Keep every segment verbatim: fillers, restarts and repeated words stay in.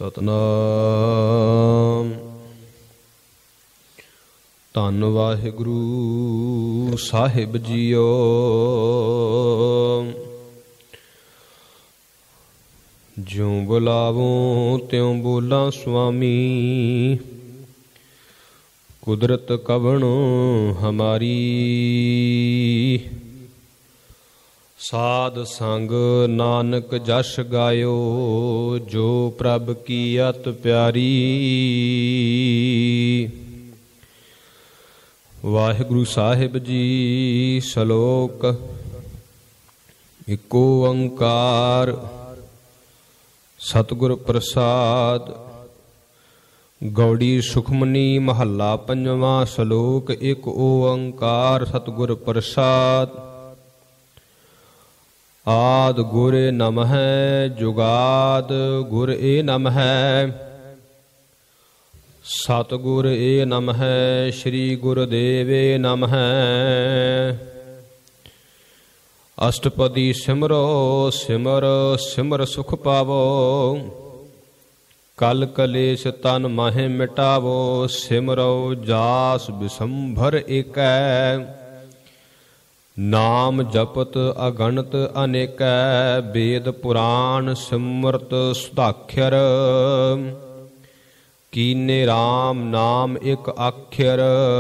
ਸਤਨਾਮ। ਧੰਨ ਵਾਹਿਗੁਰੂ ਸਾਹਿਬ ਜੀਓ। ਜਿਉ ਬੁਲਾਵੋ ਤਿਉ ਬੋਲਾਂ ਸੁਆਮੀ, ਕੁਦਰਤ ਕਵਣ ਹਮਾਰੀ। ਸਾਧ ਸੰਗ ਨਾਨਕ ਜਸ ਗਾਇਓ, ਜੋ ਪ੍ਰਭ ਕੀ ਅਤ ਪਿਆਰੀ। ਵਾਹਿਗੁਰੂ ਸਾਹਿਬ ਜੀ। ਸ਼ਲੋਕ। ਇਕ ਓੰਕਾਰ ਸਤਿਗੁਰ ਪ੍ਰਸਾਦ। ਗੌੜੀ ਸੁਖਮਨੀ ਮਹੱਲਾ ਪੰਜਵਾਂ। ਸ਼ਲੋਕ। ਇਕ ਓੰਕਾਰ ਸਤਿਗੁਰ ਪ੍ਰਸਾਦ। ਆਦ ਗੁਰ ਨਮਹਿ ਜੁਗਾਦ ਗੁਰ ਏ ਨਮਹਿ। ਸਤਿਗੁਰ ਏ ਨਮਹਿ। ਸ੍ਰੀ ਗੁਰਦੇਵੇ ਨਮਹਿ। ਅਸ਼ਟਪਦੀ ਸਿਮਰੋ ਸਿਮਰ ਸਿਮਰ ਸੁਖ ਪਾਵੋ। ਕਲ ਕਲੇਸ਼ ਤਨ ਮਾਹਿ ਮਿਟਾਵੋ। ਸਿਮਰੋ ਜਾਸ ਬਿਸੰਭਰ ਏਕੈ। ਨਾਮ ਜਪਤ ਅਗਣਤ ਅਨੇਕੈ। ਵੇਦ ਪੁਰਾਣ ਸਿਮਰਤ ਸੁਧਾਖਰ। ਕੀਨੇ ਰਾਮ ਨਾਮ ਇਕ ਆਖਰ।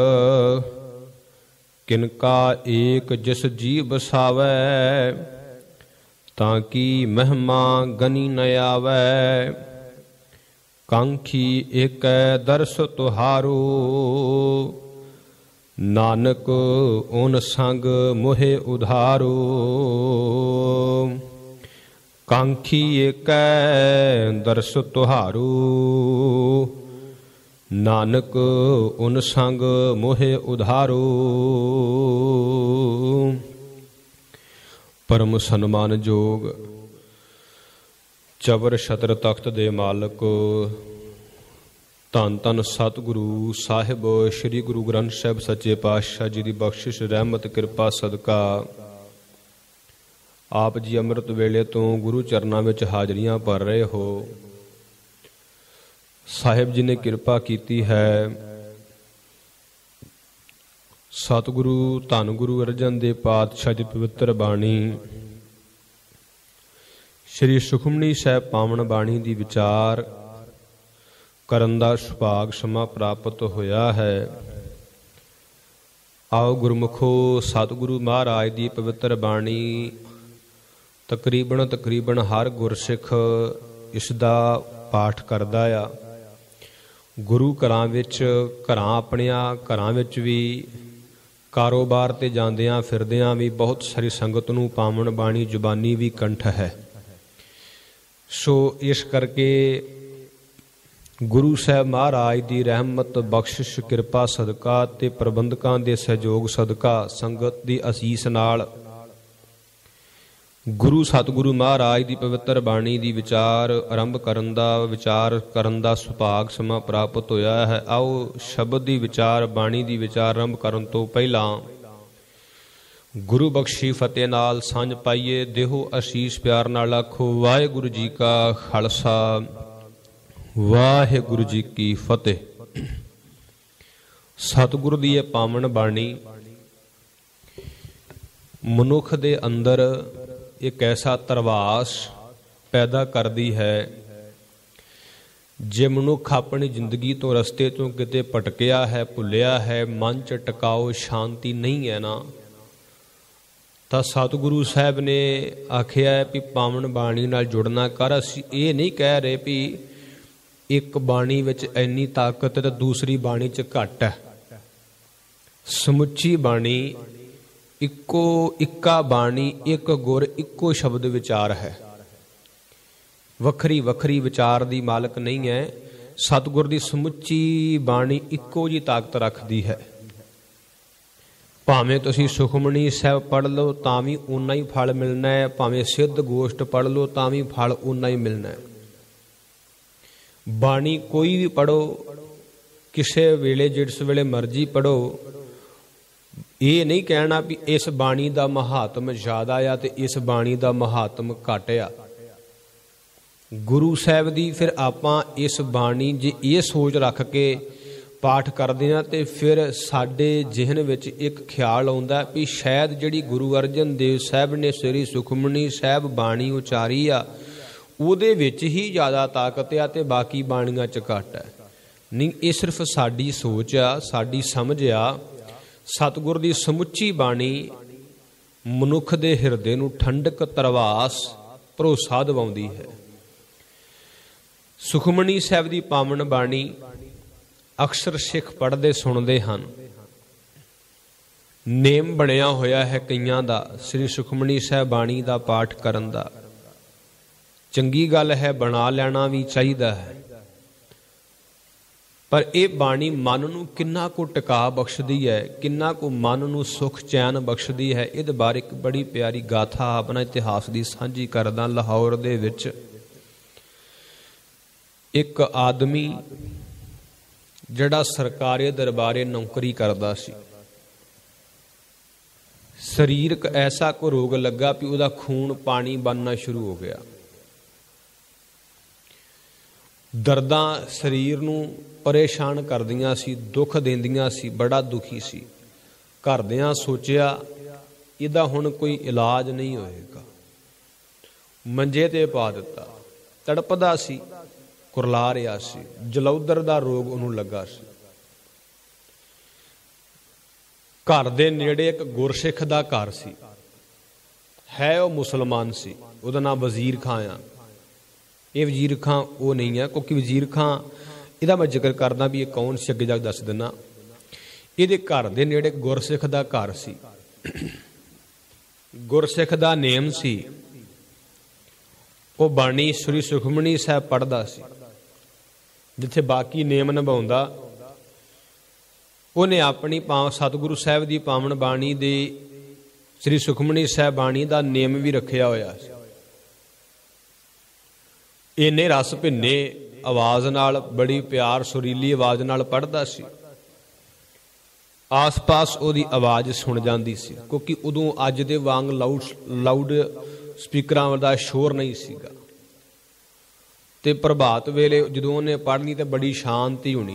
ਕਿਨਕਾ ਏਕ ਜਿਸ ਜੀ ਬਸਾਵੈ। ਤਾਂ ਕੀ ਮਹਿਮਾ ਗਨੀ ਨ ਆਵੈ। ਕਾਂਖੀ ਏਕੈ ਦਰਸ ਤੁਹਾਰੂ। ਨਾਨਕ ਓਨ ਸੰਗ ਮੋਹਿ ਉਧਾਰੂ। ਕਾਂਖੀ ਏਕੈ ਦਰਸ ਤੁਹਾਰੂ। ਨਾਨਕ ਓਨ ਸੰਗ ਮੋਹਿ ਉਧਾਰੂ। ਪਰਮ ਸਨਮਾਨਯੋਗ ਚਵਰ ਛਤਰ ਤਖਤ ਦੇ ਮਾਲਕ ਧੰਨ ਧੰਨ ਸਤਿਗੁਰੂ ਸਾਹਿਬ ਸ੍ਰੀ ਗੁਰੂ ਗ੍ਰੰਥ ਸਾਹਿਬ ਸੱਚੇ ਪਾਤਸ਼ਾਹ ਜੀ ਦੀ ਬਖਸ਼ਿਸ਼ ਰਹਿਮਤ ਕਿਰਪਾ ਸਦਕਾ ਆਪ ਜੀ ਅੰਮ੍ਰਿਤ ਵੇਲੇ ਤੋਂ ਗੁਰੂ ਚਰਨਾਂ ਵਿੱਚ ਹਾਜ਼ਰੀਆਂ ਭਰ ਰਹੇ ਹੋ। ਸਾਹਿਬ ਜੀ ਨੇ ਕਿਰਪਾ ਕੀਤੀ ਹੈ। ਸਤਿਗੁਰੂ ਧੰਨ ਗੁਰੂ ਅਰਜਨ ਦੇਵ ਪਾਤਸ਼ਾਹ ਦੀ ਪਵਿੱਤਰ ਬਾਣੀ ਸ੍ਰੀ ਸੁਖਮਨੀ ਸਾਹਿਬ ਪਾਵਨ ਬਾਣੀ ਦੀ ਵਿਚਾਰ ਕਰਨ ਦਾ ਸੁਭਾਗ ਸਮਾਂ ਪ੍ਰਾਪਤ ਹੋਇਆ ਹੈ। ਆਓ ਗੁਰਮੁਖੋ ਸਤਿਗੁਰੂ ਮਹਾਰਾਜ ਦੀ ਪਵਿੱਤਰ ਬਾਣੀ ਤਕਰੀਬਨ ਤਕਰੀਬਨ ਹਰ ਗੁਰਸਿੱਖ ਇਸ ਦਾ ਪਾਠ ਕਰਦਾ ਆ। ਗੁਰੂ ਘਰਾਂ ਵਿੱਚ ਘਰਾਂ ਆਪਣਿਆਂ ਘਰਾਂ ਵਿੱਚ ਵੀ ਕਾਰੋਬਾਰ 'ਤੇ ਜਾਂਦਿਆਂ ਫਿਰਦਿਆਂ ਵੀ ਬਹੁਤ ਸਾਰੀ ਸੰਗਤ ਨੂੰ ਪਾਵਨ ਬਾਣੀ ਜ਼ੁਬਾਨੀ ਵੀ ਕੰਠ ਹੈ। ਸੋ ਇਸ ਕਰਕੇ ਗੁਰੂ ਸਾਹਿਬ ਮਹਾਰਾਜ ਦੀ ਰਹਿਮਤ ਬਖਸ਼ਿਸ਼ ਕਿਰਪਾ ਸਦਕਾ ਤੇ ਪ੍ਰਬੰਧਕਾਂ ਦੇ ਸਹਿਯੋਗ ਸਦਕਾ ਸੰਗਤ ਦੀ ਅਸੀਸ ਨਾਲ ਗੁਰੂ ਸਤਿਗੁਰੂ ਮਹਾਰਾਜ ਦੀ ਪਵਿੱਤਰ ਬਾਣੀ ਦੀ ਵਿਚਾਰ ਆਰੰਭ ਕਰਨ ਦਾ ਵਿਚਾਰ ਕਰਨ ਦਾ ਸੁਭਾਗ ਸਮਾਂ ਪ੍ਰਾਪਤ ਹੋਇਆ ਹੈ। ਆਓ ਸ਼ਬਦ ਦੀ ਵਿਚਾਰ ਬਾਣੀ ਦੀ ਵਿਚਾਰ ਆਰੰਭ ਕਰਨ ਤੋਂ ਪਹਿਲਾਂ ਗੁਰੂ ਬਖਸ਼ੀ ਫਤਿਹ ਨਾਲ ਸਾਂਝ ਪਾਈਏ। ਦੇਹੋ ਅਸੀਸ ਪਿਆਰ ਨਾਲ ਆਖੋ ਵਾਹਿਗੁਰੂ ਜੀ ਕਾ ਖਾਲਸਾ ਵਾਹਿਗੁਰੂ ਜੀ ਕੀ ਫਤਿਹ। ਸਤਿਗੁਰੂ ਦੀ ਇਹ ਪਾਵਨ ਬਾਣੀ ਮਨੁੱਖ ਦੇ ਅੰਦਰ ਇੱਕ ਐਸਾ ਧਰਵਾਸ ਪੈਦਾ ਕਰਦੀ ਹੈ। ਜੇ ਮਨੁੱਖ ਆਪਣੀ ਜ਼ਿੰਦਗੀ ਤੋਂ ਰਸਤੇ ਤੋਂ ਕਿਤੇ ਭਟਕਿਆ ਹੈ, ਭੁੱਲਿਆ ਹੈ, ਮਨ 'ਚ ਟਿਕਾਓ ਸ਼ਾਂਤੀ ਨਹੀਂ ਹੈ ਨਾ, ਤਾਂ ਸਤਿਗੁਰੂ ਸਾਹਿਬ ਨੇ ਆਖਿਆ ਹੈ ਵੀ ਪਾਵਨ ਬਾਣੀ ਨਾਲ ਜੁੜਨਾ ਕਰ। ਅਸੀਂ ਇਹ ਨਹੀਂ ਕਹਿ ਰਹੇ ਵੀ ਇੱਕ ਬਾਣੀ ਵਿੱਚ ਇੰਨੀ ਤਾਕਤ ਤੇ ਦੂਸਰੀ ਬਾਣੀ 'ਚ ਘੱਟ ਹੈ। ਸਮੁੱਚੀ ਬਾਣੀ ਇੱਕੋ ਇੱਕਾ ਬਾਣੀ, ਇੱਕ ਗੁਰ ਇੱਕੋ ਸ਼ਬਦ ਵਿਚਾਰ ਹੈ। ਵੱਖਰੀ ਵੱਖਰੀ ਵਿਚਾਰ ਦੀ ਮਾਲਕ ਨਹੀਂ ਹੈ। ਸਤਿਗੁਰ ਦੀ ਸਮੁੱਚੀ ਬਾਣੀ ਇੱਕੋ ਜਿਹੀ ਤਾਕਤ ਰੱਖਦੀ ਹੈ। ਭਾਵੇਂ ਤੁਸੀਂ ਸੁਖਮਨੀ ਸਾਹਿਬ ਪੜ੍ਹ ਲਓ ਤਾਂ ਵੀ ਓਨਾ ਹੀ ਫਲ ਮਿਲਣਾ ਹੈ। ਭਾਵੇਂ ਸਿੱਧ ਗੋਸ਼ਟ ਪੜ੍ਹ ਲਓ ਤਾਂ ਵੀ ਫਲ ਓਨਾ ਹੀ ਮਿਲਣਾ ਹੈ। ਬਾਣੀ ਕੋਈ ਵੀ ਪੜ੍ਹੋ, ਕਿਸੇ ਵੇਲੇ ਜਿਸ ਵੇਲੇ ਮਰਜ਼ੀ ਪੜ੍ਹੋ। ਇਹ ਨਹੀਂ ਕਹਿਣਾ ਵੀ ਇਸ ਬਾਣੀ ਦਾ ਮਹਾਤਮ ਜ਼ਿਆਦਾ ਆ ਤੇ ਇਸ ਬਾਣੀ ਦਾ ਮਹਾਤਮ ਘੱਟ ਆ। ਗੁਰੂ ਸਾਹਿਬ ਦੀ ਫਿਰ ਆਪਾਂ ਇਸ ਬਾਣੀ ਜੇ ਇਹ ਸੋਚ ਰੱਖ ਕੇ ਪਾਠ ਕਰਦੇ ਹਾਂ ਤੇ ਫਿਰ ਸਾਡੇ ਜ਼ਿਹਨ ਵਿੱਚ ਇੱਕ ਖਿਆਲ ਆਉਂਦਾ ਵੀ ਸ਼ਾਇਦ ਜਿਹੜੀ ਗੁਰੂ ਅਰਜਨ ਦੇਵ ਸਾਹਿਬ ਨੇ ਸ੍ਰੀ ਸੁਖਮਨੀ ਸਾਹਿਬ ਬਾਣੀ ਉਚਾਰੀ ਆ ਉਹਦੇ ਵਿੱਚ ਹੀ ਜ਼ਿਆਦਾ ਤਾਕਤ ਆ ਤੇ ਬਾਕੀ ਬਾਣੀਆਂ 'ਚ ਘੱਟ ਹੈ। ਨਹੀਂ, ਇਹ ਸਿਰਫ ਸਾਡੀ ਸੋਚ ਆ, ਸਾਡੀ ਸਮਝ ਆ। ਸਤਿਗੁਰ ਦੀ ਸਮੁੱਚੀ ਬਾਣੀ ਮਨੁੱਖ ਦੇ ਹਿਰਦੇ ਨੂੰ ਠੰਡਕ, ਧਰਵਾਸ, ਭਰੋਸਾ ਦਿਵਾਉਂਦੀ ਹੈ। ਸੁਖਮਨੀ ਸਾਹਿਬ ਦੀ ਪਾਵਨ ਬਾਣੀ ਅਕਸਰ ਸਿੱਖ ਪੜ੍ਹਦੇ ਸੁਣਦੇ ਹਨ। ਨੇਮ ਬਣਿਆ ਹੋਇਆ ਹੈ ਕਈਆਂ ਦਾ ਸ੍ਰੀ ਸੁਖਮਨੀ ਸਾਹਿਬ ਬਾਣੀ ਦਾ ਪਾਠ ਕਰਨ ਦਾ। ਚੰਗੀ ਗੱਲ ਹੈ, ਬਣਾ ਲੈਣਾ ਵੀ ਚਾਹੀਦਾ ਹੈ, ਪਰ ਇਹ ਬਾਣੀ ਮਨ ਨੂੰ ਕਿੰਨਾ ਕੁ ਟਿਕਾ ਬਖਸ਼ਦੀ ਹੈ, ਕਿੰਨਾ ਕੁ ਮਨ ਨੂੰ ਸੁਖ ਚੈਨ ਬਖਸ਼ਦੀ ਹੈ, ਇਹਦੇ ਬਾਰੇ ਇੱਕ ਬੜੀ ਪਿਆਰੀ ਗਾਥਾ ਆਪਣਾ ਇਤਿਹਾਸ ਦੀ ਸਾਂਝੀ ਕਰਦਾ। ਲਾਹੌਰ ਦੇ ਵਿੱਚ ਇੱਕ ਆਦਮੀ ਜਿਹੜਾ ਸਰਕਾਰੀ ਦਰਬਾਰੇ ਨੌਕਰੀ ਕਰਦਾ ਸੀ, ਸਰੀਰਕ ਐਸਾ ਕੋ ਰੋਗ ਲੱਗਾ ਵੀ ਉਹਦਾ ਖੂਨ ਪਾਣੀ ਬਣਨਾ ਸ਼ੁਰੂ ਹੋ ਗਿਆ। ਦਰਦਾਂ ਸਰੀਰ ਨੂੰ ਪਰੇਸ਼ਾਨ ਕਰਦੀਆਂ ਸੀ, ਦੁੱਖ ਦਿੰਦੀਆਂ ਸੀ, ਬੜਾ ਦੁਖੀ ਸੀ। ਘਰਦਿਆਂ ਸੋਚਿਆ ਇਹਦਾ ਹੁਣ ਕੋਈ ਇਲਾਜ ਨਹੀਂ ਹੋਏਗਾ, ਮੰਜੇ ਤੇ ਪਾ ਦਿੱਤਾ। ਤੜਪਦਾ ਸੀ, ਕੁਰਲਾ ਰਿਹਾ ਸੀ, ਜਲੌਧਰ ਦਾ ਰੋਗ ਉਹਨੂੰ ਲੱਗਾ ਸੀ। ਘਰ ਦੇ ਨੇੜੇ ਇੱਕ ਗੁਰਸਿੱਖ ਦਾ ਘਰ ਸੀ, ਹੈ ਉਹ ਮੁਸਲਮਾਨ ਸੀ, ਉਹਦਾ ਨਾਮ ਵਜ਼ੀਰ ਖਾਂ ਆ। ਇਹ ਵਜ਼ੀਰ ਖਾਂ ਉਹ ਨਹੀਂ ਹੈ, ਕਿਉਂਕਿ ਵਜ਼ੀਰ ਖਾਂ ਇਹਦਾ ਮੈਂ ਜ਼ਿਕਰ ਕਰਦਾ ਵੀ ਇਹ ਕੌਣ ਸੀ, ਅੱਗੇ ਜਾ ਕੇ ਦੱਸ ਦਿੰਦਾ। ਇਹਦੇ ਘਰ ਦੇ ਨੇੜੇ ਗੁਰਸਿੱਖ ਦਾ ਘਰ ਸੀ। ਗੁਰਸਿੱਖ ਦਾ ਨੇਮ ਸੀ, ਉਹ ਬਾਣੀ ਸ੍ਰੀ ਸੁਖਮਨੀ ਸਾਹਿਬ ਪੜ੍ਹਦਾ ਸੀ। ਜਿੱਥੇ ਬਾਕੀ ਨੇਮ ਨਿਭਾਉਂਦਾ, ਉਹਨੇ ਆਪਣੀ ਪਾ ਸਤਿਗੁਰੂ ਸਾਹਿਬ ਦੀ ਪਾਵਨ ਬਾਣੀ ਦੇ ਸ੍ਰੀ ਸੁਖਮਨੀ ਸਾਹਿਬ ਬਾਣੀ ਦਾ ਨੇਮ ਵੀ ਰੱਖਿਆ ਹੋਇਆ ਸੀ। ਇੰਨੇ ਰਸ ਭਿੰਨੇ ਆਵਾਜ਼ ਨਾਲ, ਬੜੀ ਪਿਆਰ ਸੁਰੀਲੀ ਆਵਾਜ਼ ਨਾਲ ਪੜ੍ਹਦਾ ਸੀ। ਆਸ ਪਾਸ ਉਹਦੀ ਆਵਾਜ਼ ਸੁਣ ਜਾਂਦੀ ਸੀ, ਕਿਉਂਕਿ ਉਦੋਂ ਅੱਜ ਦੇ ਵਾਂਗ ਲਾਊਡ ਲਾਊਡ ਸਪੀਕਰਾਂ ਦਾ ਸ਼ੋਰ ਨਹੀਂ ਸੀਗਾ। ਤੇ ਪ੍ਰਭਾਤ ਵੇਲੇ ਜਦੋਂ ਉਹਨੇ ਪੜ੍ਹਨੀ ਤੇ ਬੜੀ ਸ਼ਾਂਤੀ ਹੋਣੀ।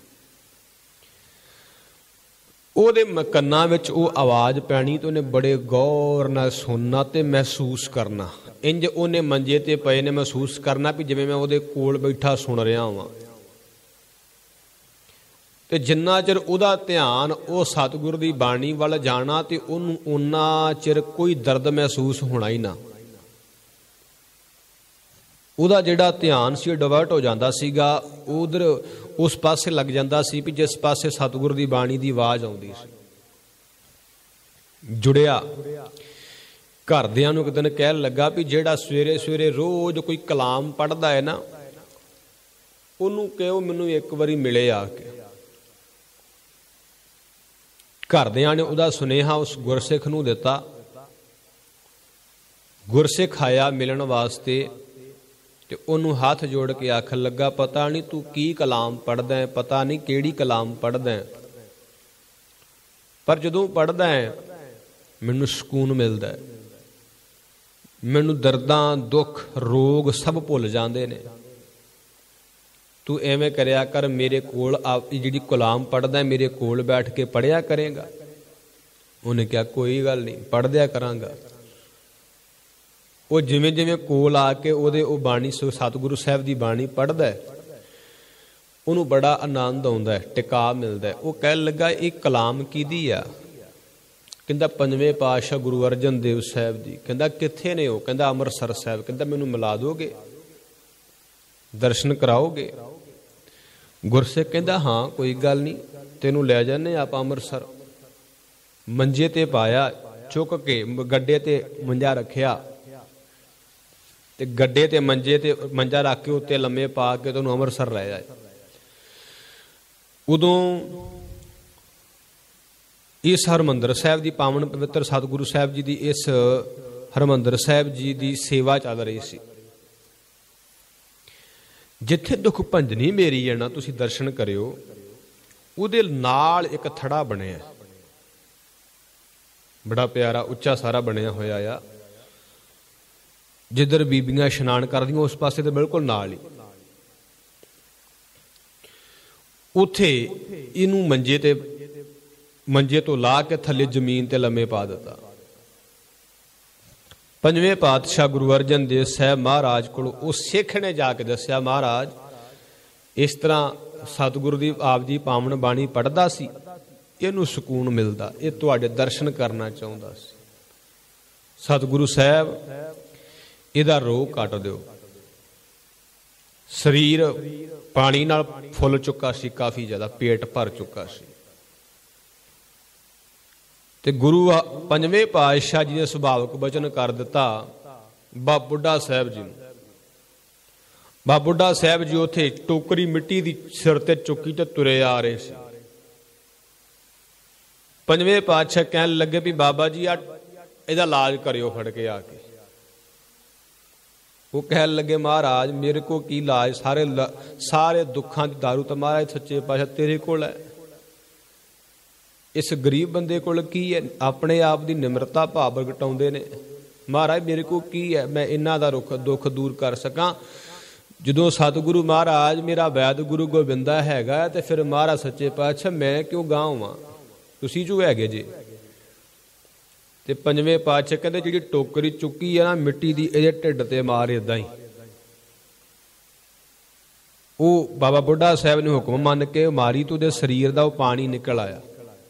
ਉਹਦੇ ਕੰਨਾਂ ਵਿੱਚ ਉਹ ਆਵਾਜ਼ ਪੈਣੀ ਤੇ ਉਹਨੇ ਬੜੇ ਗੌਰ ਨਾਲ ਸੁਣਨਾ ਤੇ ਮਹਿਸੂਸ ਕਰਨਾ। ਇੰਜ ਉਹਨੇ ਮੰਜੇ ਤੇ ਪਏ ਨੇ ਮਹਿਸੂਸ ਕਰਨਾ ਵੀ ਜਿਵੇਂ ਮੈਂ ਉਹਦੇ ਕੋਲ ਬੈਠਾ ਸੁਣ ਰਿਹਾ ਹਾਂ। ਤੇ ਜਿੰਨਾ ਚਿਰ ਉਹਦਾ ਧਿਆਨ ਉਹ ਸਤਿਗੁਰ ਦੀ ਬਾਣੀ ਵੱਲ ਜਾਣਾ ਤੇ ਉਹਨੂੰ ਓਨਾ ਚਿਰ ਕੋਈ ਦਰਦ ਮਹਿਸੂਸ ਹੋਣਾ ਹੀ ਨਾ। ਉਹਦਾ ਜਿਹੜਾ ਧਿਆਨ ਸੀ ਡਿਵਰਟ ਹੋ ਜਾਂਦਾ ਸੀਗਾ, ਉਧਰ ਉਸ ਪਾਸੇ ਲੱਗ ਜਾਂਦਾ ਸੀ ਵੀ ਜਿਸ ਪਾਸੇ ਸਤਿਗੁਰ ਦੀ ਬਾਣੀ ਦੀ ਆਵਾਜ਼ ਆਉਂਦੀ ਸੀ। ਜੁੜਿਆ। ਘਰਦਿਆਂ ਨੂੰ ਇੱਕ ਦਿਨ ਕਹਿਣ ਲੱਗਾ ਵੀ ਜਿਹੜਾ ਸਵੇਰੇ ਸਵੇਰੇ ਰੋਜ਼ ਕੋਈ ਕਲਾਮ ਪੜ੍ਹਦਾ ਹੈ ਨਾ, ਉਹਨੂੰ ਕਹੋ ਮੈਨੂੰ ਇੱਕ ਵਾਰੀ ਮਿਲੇ ਆ ਕੇ। ਘਰਦਿਆਂ ਨੇ ਉਹਦਾ ਸੁਨੇਹਾ ਉਸ ਗੁਰਸਿੱਖ ਨੂੰ ਦਿੱਤਾ। ਗੁਰਸਿੱਖ ਆਇਆ ਮਿਲਣ ਵਾਸਤੇ ਤੇ ਉਹਨੂੰ ਹੱਥ ਜੋੜ ਕੇ ਆਖਣ ਲੱਗਾ, ਪਤਾ ਨਹੀਂ ਤੂੰ ਕੀ ਕਲਾਮ ਪੜ੍ਹਦਾ ਹੈ, ਪਤਾ ਨਹੀਂ ਕਿਹੜੀ ਕਲਾਮ ਪੜ੍ਹਦਾ ਹੈ, ਪਰ ਜਦੋਂ ਪੜ੍ਹਦਾ ਹੈ ਮੈਨੂੰ ਸਕੂਨ ਮਿਲਦਾ ਹੈ, ਮੈਨੂੰ ਦਰਦਾਂ, ਦੁੱਖ, ਰੋਗ ਸਭ ਭੁੱਲ ਜਾਂਦੇ ਨੇ। ਤੂੰ ਐਵੇਂ ਕਰਿਆ ਕਰ, ਮੇਰੇ ਕੋਲ ਆਪ ਜਿਹੜੀ ਕਲਾਮ ਪੜ੍ਹਦਾ ਮੇਰੇ ਕੋਲ ਬੈਠ ਕੇ ਪੜ੍ਹਿਆ ਕਰੇਗਾ। ਉਹਨੇ ਕਿਹਾ ਕੋਈ ਗੱਲ ਨਹੀਂ, ਪੜ੍ਹਦਿਆ ਕਰਾਂਗਾ। ਉਹ ਜਿਵੇਂ ਜਿਵੇਂ ਕੋਲ ਆ ਕੇ ਉਹਦੇ ਉਹ ਬਾਣੀ ਸਤਿਗੁਰੂ ਸਾਹਿਬ ਦੀ ਬਾਣੀ ਪੜ੍ਹਦਾ, ਉਹਨੂੰ ਬੜਾ ਆਨੰਦ ਆਉਂਦਾ ਹੈ, ਟਿਕਾ ਮਿਲਦਾ। ਉਹ ਕਹਿਣ ਲੱਗਾ ਇਹ ਕਲਾਮ ਕਿਹਦੀ ਆ? ਕਹਿੰਦਾ ਪੰਜਵੇਂ ਪਾਤਸ਼ਾਹ ਗੁਰੂ ਅਰਜਨ ਦੇਵ ਸਾਹਿਬ ਦੀ। ਕਹਿੰਦਾ ਕਿੱਥੇ ਨੇ ਉਹ? ਕਹਿੰਦਾ ਅੰਮ੍ਰਿਤਸਰ ਸਾਹਿਬ। ਕਹਿੰਦਾ ਮੈਨੂੰ ਮਿਲਾ ਦੋਗੇ, ਦਰਸ਼ਨ ਕਰਾਓਗੇ? ਗੁਰਸਿੱਖ ਕਹਿੰਦਾ ਹਾਂ ਕੋਈ ਗੱਲ ਨਹੀਂ, ਤੈਨੂੰ ਲੈ ਜਾਂਦੇ ਆਪਾਂ ਅੰਮ੍ਰਿਤਸਰ। ਮੰਜੇ ਤੇ ਪਾਇਆ, ਚੁੱਕ ਕੇ ਗੱਡੇ ਤੇ ਮੰਜਾ ਰੱਖਿਆ ਤੇ ਗੱਡੇ ਤੇ ਮੰਜੇ ਤੇ ਮੰਜਾ ਰੱਖ ਕੇ ਉੱਤੇ ਲੰਮੇ ਪਾ ਕੇ ਤੈਨੂੰ ਅੰਮ੍ਰਿਤਸਰ ਲੈ ਜਾਏ। ਉਦੋਂ ਇਸ ਹਰਿਮੰਦਰ ਸਾਹਿਬ ਦੀ ਪਾਵਨ ਪਵਿੱਤਰ ਸਤਿਗੁਰੂ ਸਾਹਿਬ ਜੀ ਦੀ ਇਸ ਹਰਿਮੰਦਰ ਸਾਹਿਬ ਜੀ ਦੀ ਸੇਵਾ ਚੱਲ ਰਹੀ ਸੀ। ਜਿੱਥੇ ਦੁੱਖ ਭੰਜਨੀ ਮੇਰੀ ਹੈ ਨਾ, ਤੁਸੀਂ ਦਰਸ਼ਨ ਕਰਿਓ, ਉਹਦੇ ਨਾਲ ਇੱਕ ਥੜਾ ਬਣਿਆ, ਬੜਾ ਪਿਆਰਾ ਉੱਚਾ ਸਾਰਾ ਬਣਿਆ ਹੋਇਆ ਆ। जिधर बीबियां इशनान करदियां उस पासे तो बिल्कुल नाल ही। उत्थे इनू मंजे ते मंजे तो ला के थले जमीन ते लम्मे पा दिता। पंजवें पातशाह गुरु अर्जन देव साहब महाराज को उस सिख ने जाके दस्या, महाराज इस तरह सतगुरु दी आप जी पावन बाणी पढ़दा सी, इनू सुकून मिलदा, ये तुहाडे दर्शन करना चाहुंदा सी। सतगुरु साहब इहदा रोग कट दिओ। शरीर पानी नाल फुल चुका सी, काफ़ी ज़्यादा पेट भर चुका सी। ते गुरु पंजवें पातशाह जी ने सुभावक वचन कर दिता बाबा बुढ़ा साहब जी। बाबा बुढ़ा साहब जी उत्थे टोकरी मिट्टी दी सिर ते चुकी ते तुरे आ रहे सी। पंजवें पातशाह कहन लगे भी बाबा जी आ इहदा इलाज करियो फड़ के आके। वो कह लगे महाराज मेरे को की इलाज, सारे सारे दुखों की दारू तो महाराज सच्चे पातशाह तेरे कोल है। इस गरीब बंदे कोल की है, अपने आप की निमरता भाव प्रगटाउंदे ने। महाराज मेरे को की है, मैं इन्हां दा रुख दुख दूर कर सकां। जदों सतगुरु महाराज मेरा वैद गुरु गोबिंदा हैगा ते फिर महाराज सच्चे पातशाह मैं क्यों गां होवां, तुसीं जो हैगे जे। ते पंजवें पातशाह कहंदे जिहड़ी टोकरी चुकी है ना मिट्टी दी, इहदे ढिड ते मार इदां ही। वो बाबा बुढ़ा साहब ने हुक्म मन के मारी तो उहदे शरीर दा वो पानी निकल आया।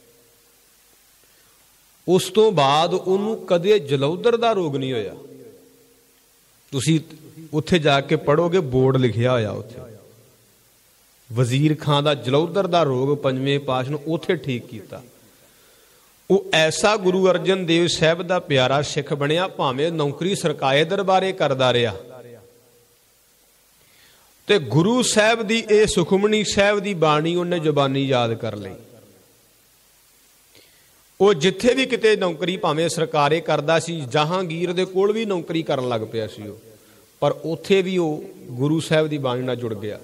उस तो बाद उन्होंने कदे जलौधर का रोग नहीं होया। तुसी उत्थे जाके पढ़ोगे बोर्ड लिखिया होया उत्थे, वजीर खां दा जलौधर का रोग पंजवें पातशाह ने उत्थे ठीक किया। वो ऐसा गुरु अर्जन देव साहब का प्यारा सिख बनया, भावें नौकरी सरकारी दरबारे करदा रहा ते गुरु साहब की यह सुखमनी साहब की बाणी उन्हें जुबानी याद कर ली। वो जिथे भी किते नौकरी भावें सरकारे करदा सी, जहांगीर दे कोल भी नौकरी करन लग पिया सी वो, पर उत्थे भी वो गुरु साहब की बाणी नाल जुड़ गया।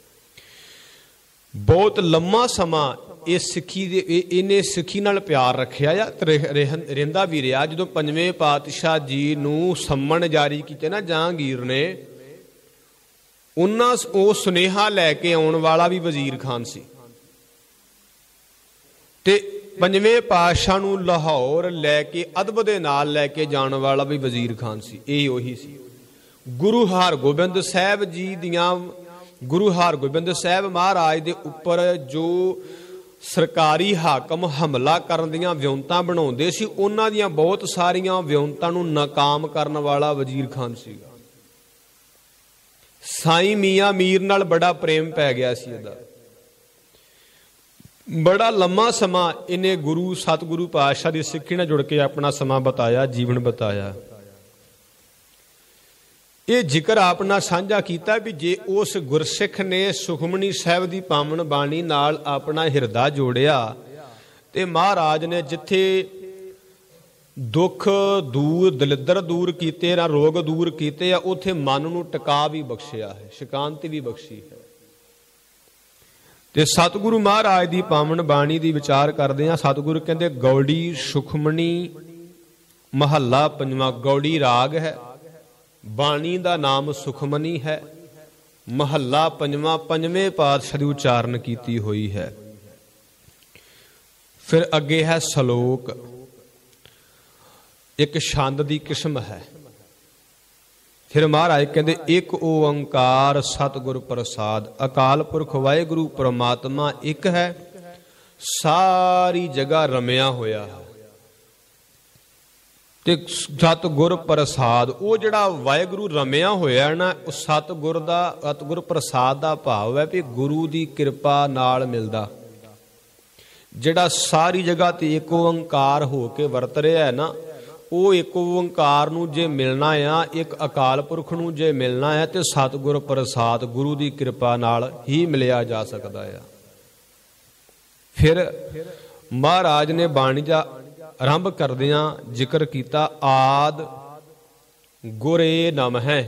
बहुत लम्मा समा इस सिक्खी दे इन्हें सिक्खी नाल प्यार रखिया या रहिंदा भी रहा। जदों पंजवें पातशाह जी नूं सम्मन जारी कीते ना जहांगीर ने, उन्हां वो सुनेहा लैके आउण वाला भी वजीर खान सी ते पंजवें पातशाह नूं लाहौर लैके अदब दे नाल लैके जाण वाला भी वजीर खान सी। यही उही सी। गुरु हरगोबिंद साहब जी दियां गुरु हरगोबिंद साहब महाराज दे उपर जो सरकारी हाकम हमला करन दियां विउंतां बनाउंदे सी, उन्हां दियां बहुत सारियां विउंतां नूं नाकाम करन वाला वजीर खान सीगा। साईं मियां मीर नाल बड़ा प्रेम पै गया सी इहदा। बड़ा लम्मा समा इन्हें गुरु सतगुरु पातशाह की सिक्खी नाल जुड़ के अपना समा बताया, जीवन बताया। ये जिक्र आपना साझा किया भी जे उस गुरसिख ने सुखमनी साहब की पावन बाणी नाल अपना हिरदा जोड़िया ते महाराज ने जिथे दुख दूर दलिद्र दूर कीते ना रोग दूर कीते, उत्थे मन नूं टिका भी बख्शिया है, शांति भी बख्शी है। ते सतगुरु महाराज की पावन बाणी की विचार करते हैं। सतगुरु कहते गौड़ी सुखमनी महला पंजवा, गौड़ी राग है, बाणी का नाम सुखमनी है, महला पंजवा पंजवें पातशाह की उच्चारण की हुई है। फिर अगे है सलोक, एक छंद की किस्म है। फिर महाराज कहते एक ओंकार सतगुर प्रसाद, अकाल पुरख वाहिगुरु परमात्मा एक है, सारी जगह रमिया होया है। ते सतगुर प्रसाद, वो जड़ा वाहिगुरु रमिया होया ना, सतगुर दा सतगुर प्रसाद का भाव है भी गुरु की कृपा नाल मिलदा। जड़ा सारी जगह ते एक ओंकार हो के वरत रहा है ना, वो एक ओंकार नूं जे मिलना आ, एक अकाल पुरख नूं जे मिलना है, तो सतगुर प्रसाद गुरु की कृपा नाल ही मिलिया जा सकता है। फिर महाराज ने बाणी का आरंभ करदियां जिक्र किया आद गुरे नम है।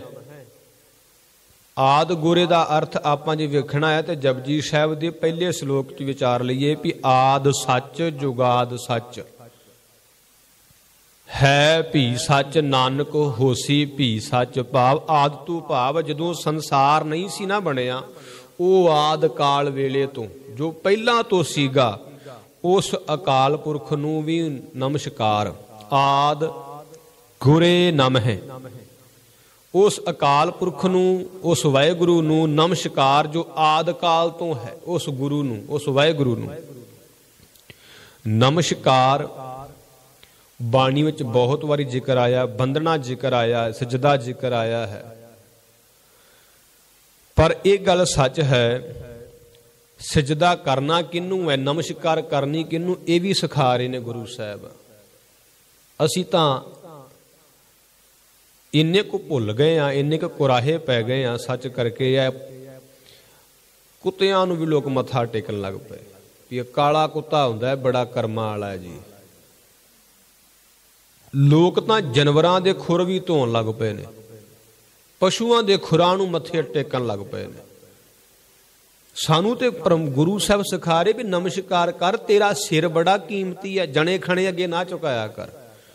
आद गुरे का अर्थ आपां जे वेखना है तो जपजी साहिब के पहले श्लोक च विचार लईए भी आद सच जुगाद सच है भी सच नानक होसी भी सच भाव। आद तू भाव जदों संसार नहीं सी ना बनिया, ਉਹ ਆਦ ਕਾਲ ਵੇਲੇ ਤੋਂ ਜੋ ਪਹਿਲਾਂ ਤੋਂ ਸੀਗਾ, ਉਸ ਅਕਾਲ ਪੁਰਖ ਨੂੰ ਵੀ ਨਮਸਕਾਰ। ਆਦ ਗੁਰੇ ਨਮ ਹੈ, ਉਸ ਅਕਾਲ ਪੁਰਖ ਨੂੰ, ਉਸ ਵਾਹਿਗੁਰੂ ਨੂੰ ਨਮਸਕਾਰ ਜੋ ਆਦ ਕਾਲ ਤੋਂ ਹੈ, ਉਸ ਗੁਰੂ ਨੂੰ, ਉਸ ਵਾਹਿਗੁਰੂ ਨੂੰ ਨਮਸਕਾਰ। ਬਾਣੀ ਵਿੱਚ ਬਹੁਤ ਵਾਰੀ ਜ਼ਿਕਰ ਆਇਆ, ਬੰਦਨਾ ਜ਼ਿਕਰ ਆਇਆ, ਸਜਦਾ ਜ਼ਿਕਰ ਆਇਆ ਹੈ। ਪਰ ਇਹ ਗੱਲ ਸੱਚ ਹੈ, ਸਜਦਾ ਕਰਨਾ ਕਿਹਨੂੰ ਹੈ, ਨਮਸਕਾਰ ਕਰਨੀ ਕਿਹਨੂੰ, ਇਹ ਵੀ ਸਿਖਾ ਰਹੇ ਨੇ ਗੁਰੂ ਸਾਹਿਬ। ਅਸੀਂ ਤਾਂ ਇੰਨੇ ਕੁ ਭੁੱਲ ਗਏ ਆ, ਇੰਨੇ ਕੁ ਕੁਰਾਹੇ ਪੈ ਗਏ ਆ ਸੱਚ ਕਰਕੇ। ਆ ਕੁੱਤਿਆਂ ਨੂੰ ਵੀ ਲੋਕ ਮੱਥਾ ਟੇਕਣ ਲੱਗ ਪਏ ਵੀ ਇਹ ਕਾਲਾ ਕੁੱਤਾ ਹੁੰਦਾ ਬੜਾ ਕਰਮਾਂ ਵਾਲਾ ਜੀ। ਲੋਕ ਤਾਂ ਜਾਨਵਰਾਂ ਦੇ ਖੁਰ ਵੀ ਧੋਣ ਲੱਗ ਪਏ ਨੇ, ਪਸ਼ੂਆਂ ਦੇ ਖੁਰਾਂ ਨੂੰ ਮੱਥੇ ਟੇਕਣ ਲੱਗ ਪਏ ਨੇ। ਸਾਨੂੰ ਤੇ ਪਰਮ ਗੁਰੂ ਸਾਹਿਬ ਸਿਖਾ ਰਹੇ ਵੀ ਨਮਸਕਾਰ ਕਰ, ਤੇਰਾ ਸਿਰ ਬੜਾ ਕੀਮਤੀ ਹੈ, ਜਣੇ ਖਣੇ ਅੱਗੇ ਨਾ ਝੁਕਾਇਆ ਕਰ।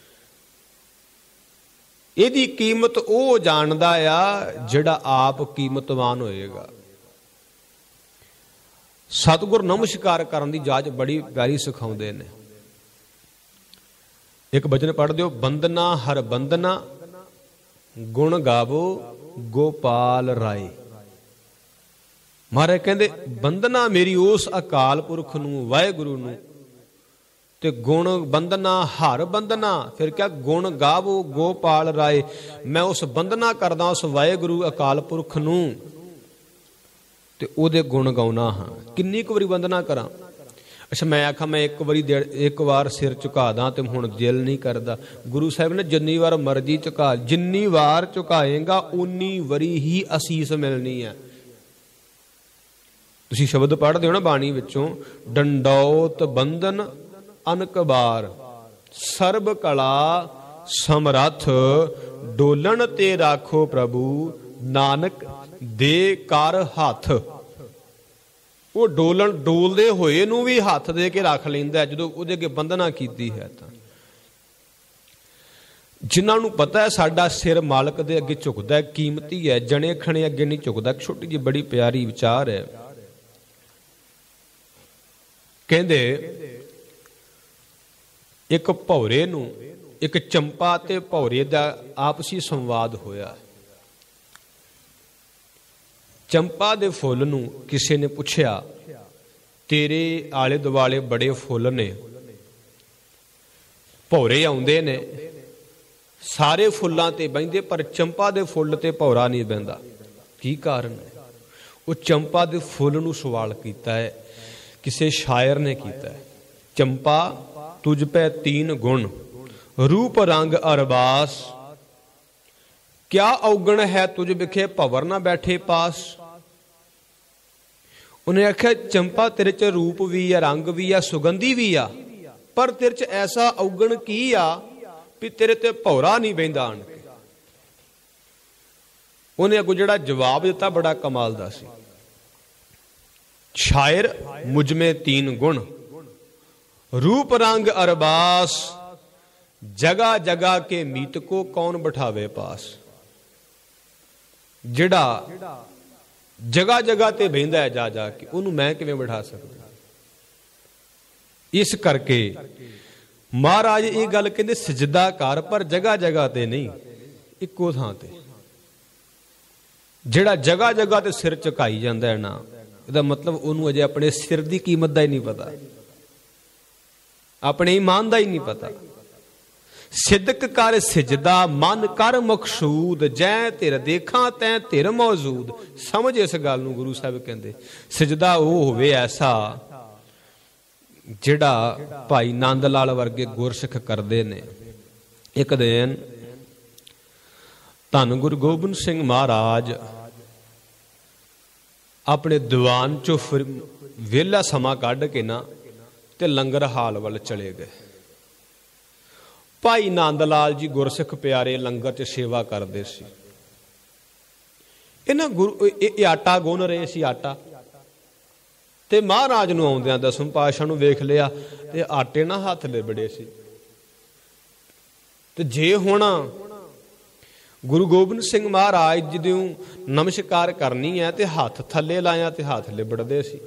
ਇਹਦੀ ਕੀਮਤ ਉਹ ਜਾਣਦਾ ਆ ਜਿਹੜਾ ਆਪ ਕੀਮਤਵਾਨ ਹੋਏਗਾ। ਸਤਿਗੁਰ ਨਮਸਕਾਰ ਕਰਨ ਦੀ ਜਾਚ ਬੜੀ ਪਿਆਰੀ ਸਿਖਾਉਂਦੇ ਨੇ। ਇੱਕ ਬਚਨ ਪੜ੍ਹ ਦਿਓ, ਬੰਦਨਾ ਹਰ ਬੰਦਨਾ ਗੁਣ ਗਾਵੋ ਗੋਪਾਲ ਰਾਏ। ਮਹਾਰਾਜ ਕਹਿੰਦੇ ਬੰਦਨਾ ਮੇਰੀ ਉਸ ਅਕਾਲ ਪੁਰਖ ਨੂੰ, ਵਾਹਿਗੁਰੂ ਨੂੰ, ਤੇ ਗੁਣ ਬੰਦਨਾ ਹਰ ਬੰਦਨਾ, ਫਿਰ ਕਿਹਾ ਗੁਣ ਗਾਵੋ ਗੋਪਾਲ ਰਾਏ। ਮੈਂ ਉਸ ਬੰਦਨਾ ਕਰਦਾ ਉਸ ਵਾਹਿਗੁਰੂ ਅਕਾਲ ਪੁਰਖ ਨੂੰ ਤੇ ਉਹਦੇ ਗੁਣ ਗਾਉਣਾ ਹਾਂ। ਕਿੰਨੀ ਕੁ ਵਾਰੀ ਬੰਦਨਾ ਕਰਾਂ? ਅੱਛਾ ਮੈਂ ਆਖਾਂ ਮੈਂ ਇੱਕ ਵਾਰੀ ਇੱਕ ਵਾਰ ਸਿਰ ਝੁਕਾ ਦਾਂ ਤੇ ਹੁਣ ਦਿਲ ਨਹੀਂ ਕਰਦਾ। ਗੁਰੂ ਸਾਹਿਬ ਨੇ ਜਿੰਨੀ ਵਾਰ ਮਰਜ਼ੀ ਝੁਕਾ, ਜਿੰਨੀ ਵਾਰ ਝੁਕਾਏਗਾ ਉਨੀ ਵਾਰੀ ਹੀ ਅਸੀਸ ਮਿਲਣੀ ਹੈ। ਤੁਸੀਂ ਸ਼ਬਦ ਪੜ੍ਹਦੇ ਹੋ ਨਾ ਬਾਣੀ ਵਿੱਚੋਂ, ਡੰਡੌਤ ਬੰਧਨ ਅਨਕ ਬਾਰ, ਸਰਬ ਕਲਾ ਸਮਰੱਥ, ਡੋਲਣ ਤੇ ਰਾਖੋ ਪ੍ਰਭੂ, ਨਾਨਕ ਦੇ ਕਰ ਹੱਥ। ਉਹ ਡੋਲਣ ਡੋਲਦੇ ਹੋਏ ਨੂੰ ਵੀ ਹੱਥ ਦੇ ਕੇ ਰੱਖ ਲੈਂਦਾ ਜਦੋਂ ਉਹਦੇ ਅੱਗੇ ਬੰਧਨਾ ਕੀਤੀ ਹੈ। ਤਾਂ ਜਿਨ੍ਹਾਂ ਨੂੰ ਪਤਾ ਹੈ ਸਾਡਾ ਸਿਰ ਮਾਲਕ ਦੇ ਅੱਗੇ ਝੁਕਦਾ, ਕੀਮਤੀ ਹੈ, ਜਣੇ ਖਣੇ ਅੱਗੇ ਨਹੀਂ ਝੁਕਦਾ। ਛੋਟੀ ਜਿਹੀ ਬੜੀ ਪਿਆਰੀ ਵਿਚਾਰ ਹੈ। ਕਹਿੰਦੇ ਇੱਕ ਭੌਰੇ ਨੂੰ, ਇੱਕ ਚੰਪਾ ਤੇ ਭੌਰੇ ਦਾ ਆਪਸੀ ਸੰਵਾਦ ਹੋਇਆ। ਚੰਪਾ ਦੇ ਫੁੱਲ ਨੂੰ ਕਿਸੇ ਨੇ ਪੁੱਛਿਆ, ਤੇਰੇ ਆਲੇ ਦੁਆਲੇ ਬੜੇ ਫੁੱਲ ਨੇ, ਭੌਰੇ ਆਉਂਦੇ ਨੇ, ਸਾਰੇ ਫੁੱਲਾਂ ਤੇ ਬਹਿੰਦੇ, ਪਰ ਚੰਪਾ ਦੇ ਫੁੱਲ ਤੇ ਭੌਰਾ ਨਹੀਂ ਬਹਿੰਦਾ, ਕੀ ਕਾਰਨ ਹੈ? ਉਹ ਚੰਪਾ ਦੇ ਫੁੱਲ ਨੂੰ ਸਵਾਲ ਕੀਤਾ ਹੈ, ਕਿਸੇ ਸ਼ਾਇਰ ਨੇ ਕੀਤਾ ਹੈ। ਚੰਪਾ ਤੁਝ ਪੈ ਤੀਨ ਗੁਣ, ਰੂਪ ਰੰਗ ਅਰਬਾਸ, ਕਿਆ ਔਗਣ ਹੈ ਤੁਝ ਵਿਖੇ ਭਵਰ ਨਾ ਬੈਠੇ ਪਾਸ। ਉਹਨੇ ਆਖਿਆ ਚੰਪਾ ਤੇਰੇ ਚ ਰੂਪ ਵੀ ਆ, ਰੰਗ ਵੀ ਆ, ਸੁਗੰਧੀ ਵੀ ਆ, ਪਰ ਤੇਰੇ ਚ ਐਸਾ ਔਗਣ ਕੀ ਆ ਵੀ ਤੇਰੇ ਤੇ ਭੌਰਾ ਨਹੀਂ ਬਹਿੰਦਾ ਆਣ ਕੇ। ਉਹਨੇ ਅੱਗੋਂ ਜਿਹੜਾ ਜਵਾਬ ਦਿੱਤਾ ਬੜਾ ਕਮਾਲ ਦਾ ਸੀ। ਸ਼ਾਇਰ ਮੁਝ ਮੇਂ ਤੀਨ ਗੁਣ, रूप रंग अरबास, जगह जगह के मीत को कौन बिठावे पास। जिहड़ा जगह जगह ते बहिंदा है जा जा के, उन्होंने मैं किवें बिठा सकदा। इस करके महाराज ये गल कहंदे सजदा कर, पर जगह जगह ते नहीं, इक्को थां ते। जिहड़ा जगह जगह ते सिर झुकाई जांदा है ना, इहदा मतलब उन्होंने अजे अपने सिर की कीमत दा ही नहीं पता, अपने ईमान का ही नहीं पता। सिदक कर सिजदा मन कर मकसूद, जै तिर देखा तै तिर मौजूद। समझ इस गल नूं गुरु साहब कहंदे सिजदा वो होवे ऐसा जिहड़ा भाई नंद लाल वर्गे गुरसिख करदे ने। एक दिन धन गुरु गोबिंद सिंह महाराज अपने दीवान चो वेला समा कढ के ना ते लंगर हाल वाल चले गए। भाई नंद लाल जी गुरसिख प्यारे लंगर च सेवा करते सी। इन्हां गुरु ये आटा गुन रहे सी, आटा ते महाराज नूं आउंदियां दसम पातशाह नूं वेख लिया ते आटे ना हथ लिबड़े सी। ਤੇ ਜੇ ਹੁਣ ਗੁਰੂ ਗੋਬਿੰਦ ਸਿੰਘ ਮਹਾਰਾਜ ਜੀ ਨੂੰ ਨਮਸਕਾਰ ਕਰਨੀ ਹੈ ਤੇ ਹੱਥ ਥੱਲੇ ਲਾਇਆ ਤੇ ਹੱਥ ਲਿਬੜਦੇ ਸੀ।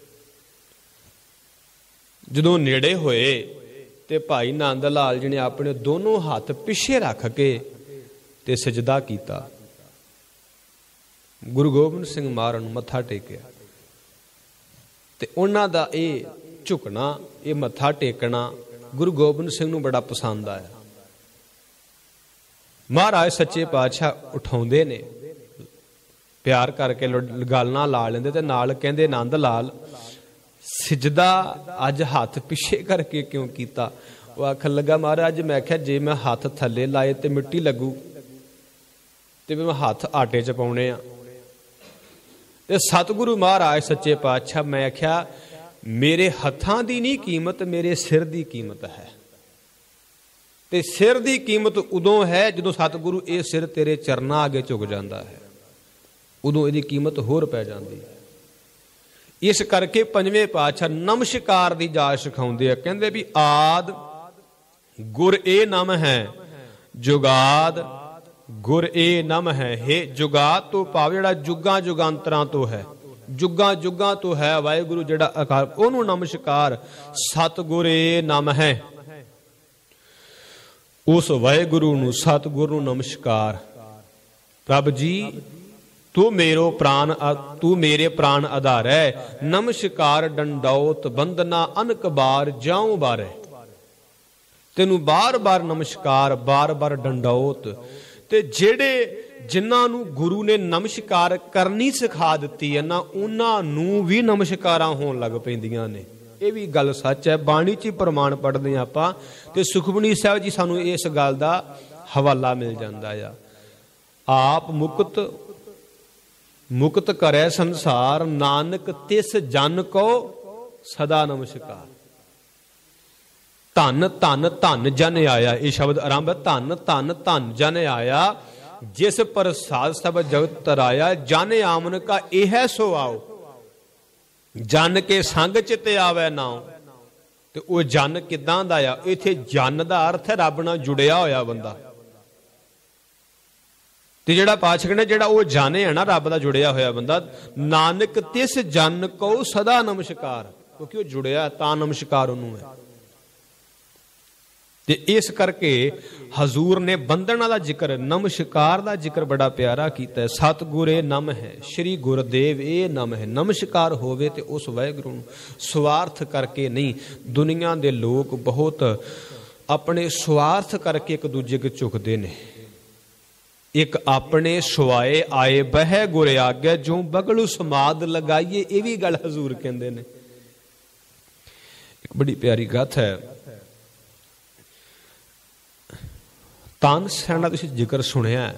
ਜਦੋਂ ਨੇੜੇ ਹੋਏ ਤੇ ਭਾਈ ਨੰਦ ਲਾਲ ਜੀ ਨੇ ਆਪਣੇ ਦੋਨੋਂ ਹੱਥ ਪਿੱਛੇ ਰੱਖ ਕੇ ਤੇ ਸਜਦਾ ਕੀਤਾ। ਗੁਰੂ ਗੋਬਿੰਦ ਸਿੰਘ ਮਹਾਰਾਜ ਨੂੰ ਮੱਥਾ ਟੇਕਿਆ ਤੇ ਉਹਨਾਂ ਦਾ ਇਹ ਝੁਕਣਾ, ਇਹ ਮੱਥਾ ਟੇਕਣਾ ਗੁਰੂ ਗੋਬਿੰਦ ਸਿੰਘ ਨੂੰ ਬੜਾ ਪਸੰਦ ਆਇਆ। ਮਹਾਰਾਜ ਸੱਚੇ ਪਾਤਸ਼ਾਹ ਉਠਾਉਂਦੇ ਨੇ, ਪਿਆਰ ਕਰਕੇ ਗੱਲ ਨਾਲ ਲਾ ਲੈਂਦੇ ਤੇ ਨਾਲ ਕਹਿੰਦੇ, ਨੰਦ ਲਾਲ ਸਜਦਾ ਅੱਜ ਹੱਥ ਪਿੱਛੇ ਕਰਕੇ ਕਿਉਂ ਕੀਤਾ? ਉਹ ਆਖਣ ਲੱਗਾ, ਮਹਾਰਾਜ ਮੈਂ ਆਖਿਆ ਜੇ ਮੈਂ ਹੱਥ ਥੱਲੇ ਲਾਏ ਤੇ ਮਿੱਟੀ ਲੱਗੂ ਤੇ ਮੈਂ ਹੱਥ ਆਟੇ ਚ ਪਾਉਣੇ ਆ। ਤੇ ਸਤਿਗੁਰੂ ਮਹਾਰਾਜ ਸੱਚੇ ਪਾਤਸ਼ਾਹ, ਮੈਂ ਆਖਿਆ ਮੇਰੇ ਹੱਥਾਂ ਦੀ ਨਹੀਂ ਕੀਮਤ, ਮੇਰੇ ਸਿਰ ਦੀ ਕੀਮਤ ਹੈ। ਤੇ ਸਿਰ ਦੀ ਕੀਮਤ ਉਦੋਂ ਹੈ ਜਦੋਂ ਸਤਿਗੁਰੂ ਇਹ ਸਿਰ ਤੇਰੇ ਚਰਨਾਂ ਅੱਗੇ ਝੁਕ ਜਾਂਦਾ ਹੈ, ਉਦੋਂ ਇਹਦੀ ਕੀਮਤ ਹੋਰ ਪੈ ਜਾਂਦੀ ਹੈ। ਇਸ ਕਰਕੇ ਪੰਜਵੇਂ ਪਾਤਸ਼ਾਹ ਨਮਸਕਾਰ ਦੀ ਜਾਚ ਸਿਖਾਉਂਦੇ ਆ। ਕਹਿੰਦੇ ਵੀ ਆਦ ਗੁਰ ਇਹ ਨਮ ਹੈ, ਜੁਗਾਦ ਗੁਰ ਇਹ ਨਮ ਹੈ। ਹੇ ਜੁਗਾਦ ਤੋਂ ਭਾਵ ਜਿਹੜਾ ਜੁਗਾਂ ਜੁਗਾਂਤਰਾਂ ਤੋਂ ਹੈ, ਜੁਗਾਂ ਜੁਗਾਂ ਤੋਂ ਹੈ ਵਾਹਿਗੁਰੂ ਜਿਹੜਾ ਅਕਾਲ, ਉਹਨੂੰ ਨਮਸਕਾਰ। ਸਤਿਗੁਰ ਇਹ ਨਮ ਹੈ, ਉਸ ਵਾਹਿਗੁਰੂ ਨੂੰ, ਸਤਿਗੁਰੂ ਨੂੰ ਨਮਸਕਾਰ। ਪ੍ਰਭ ਜੀ ਤੂੰ ਮੇਰੋ ਪ੍ਰਾਨ, ਤੂੰ ਮੇਰੇ ਪ੍ਰਾਨ ਆਧਾਰ ਹੈ। ਨਮਸਕਾਰ ਡੰਡੌਤ ਬੰਦਨਾ ਅਨਕ ਬਾਰ ਜਾਉ ਬਾਰੇ। ਤੈਨੂੰ ਬਾਰ ਬਾਰ ਨਮਸਕਾਰ, ਬਾਰ ਬਾਰ ਡੰਡੌਤ। ਤੇ ਜਿਹੜੇ ਜਿਨ੍ਹਾਂ ਨੂੰ ਗੁਰੂ ਨੇ ਨਮਸਕਾਰ ਕਰਨੀ ਸਿਖਾ ਦਿੱਤੀ ਹੈ ਨਾ, ਉਹਨਾਂ ਨੂੰ ਵੀ ਨਮਸਕਾਰਾਂ ਹੋਣ ਲੱਗ ਪੈਂਦੀਆਂ ਨੇ। ਇਹ ਵੀ ਗੱਲ ਸੱਚ ਹੈ, ਬਾਣੀ 'ਚ ਹੀ ਪ੍ਰਮਾਣ ਪੜ੍ਹਦੇ ਹਾਂ ਆਪਾਂ, ਤੇ ਸੁਖਮਨੀ ਸਾਹਿਬ ਜੀ ਸਾਨੂੰ ਇਸ ਗੱਲ ਦਾ ਹਵਾਲਾ ਮਿਲ ਜਾਂਦਾ ਆ। ਆਪ ਮੁਕਤ ਮੁਕਤ ਕਰੇ ਸੰਸਾਰ, ਨਾਨਕ ਤਿਸ ਜਨ ਕੋ ਸਦਾ ਨਮਸਕਾਰ। ਧੰਨ ਧੰਨ ਧੰਨ ਜਨ ਆਇਆ, ਇਹ ਸ਼ਬਦ ਆਰੰਭ ਹੈ। ਧੰਨ ਧੰਨ ਧੰਨ ਜਨ ਆਇਆ, ਜਿਸ ਪ੍ਰਸਾਦ ਸਭ ਜਗਤ ਤਰਾਇਆ। ਜਨ ਆਮਨ ਕਾ ਇਹ ਸੋ ਆਓ, ਜਨ ਕੇ ਸੰਗ ਚਿਤ ਆਵੇ ਨਾਉ। ਤੇ ਉਹ ਜਨ ਕਿੱਦਾਂ ਦਾ ਆ? ਇੱਥੇ ਜਨ ਦਾ ਅਰਥ ਹੈ ਰੱਬ ਨਾਲ ਜੁੜਿਆ ਹੋਇਆ ਬੰਦਾ। ਤੇ ਜਿਹੜਾ ਪਾਤਸ਼ਾਹ ਨੇ ਜਿਹੜਾ ਉਹ ਜਾਣੇ ਹੈ ਨਾ ਰੱਬ ਦਾ ਜੁੜਿਆ ਹੋਇਆ ਬੰਦਾ, ਨਾਨਕ ਤਿਸ ਜਨ ਕੋ ਸਦਾ ਨਮਸਕਾਰ, ਕਿਉਂਕਿ ਉਹ ਜੁੜਿਆ ਤਾਂ ਨਮਸਕਾਰ ਉਹਨੂੰ ਹੈ। ਤੇ ਇਸ ਕਰਕੇ ਹਜ਼ੂਰ ਨੇ ਬੰਧਨਾਂ ਦਾ ਜ਼ਿਕਰ, ਨਮਸਕਾਰ ਦਾ ਜ਼ਿਕਰ ਬੜਾ ਪਿਆਰਾ ਕੀਤਾ ਹੈ। ਸਤਿਗੁਰ ਇਹ ਨਮ ਹੈ, ਸ਼੍ਰੀ ਗੁਰਦੇਵ ਇਹ ਨਮ ਹੈ। ਨਮਸਕਾਰ ਹੋਵੇ ਤੇ ਉਸ ਵਾਹਿਗੁਰੂ ਨੂੰ ਸਵਾਰਥ ਕਰਕੇ ਨਹੀਂ। ਦੁਨੀਆ ਦੇ ਲੋਕ ਬਹੁਤ ਆਪਣੇ ਸਵਾਰਥ ਕਰਕੇ ਇੱਕ ਦੂਜੇ ਕੇ ਝੁਕਦੇ ਨੇ। ਇੱਕ ਆਪਣੇ ਸੁਆਏ ਆਏ ਬਹਿ ਗੁਰ ਆਗੇ, ਜੋ ਬਗਲੂ ਸਮਾਦ ਲਗਾਈਏ। ਇਹ ਵੀ ਗੱਲ ਹਜ਼ੂਰ ਕਹਿੰਦੇ ਨੇ। ਇੱਕ ਬੜੀ ਪਿਆਰੀ ਗਾਥਾ ਹੈ, ਤਾਨਸੈਨ ਦਾ ਤੁਸੀਂ ਜ਼ਿਕਰ ਸੁਣਿਆ।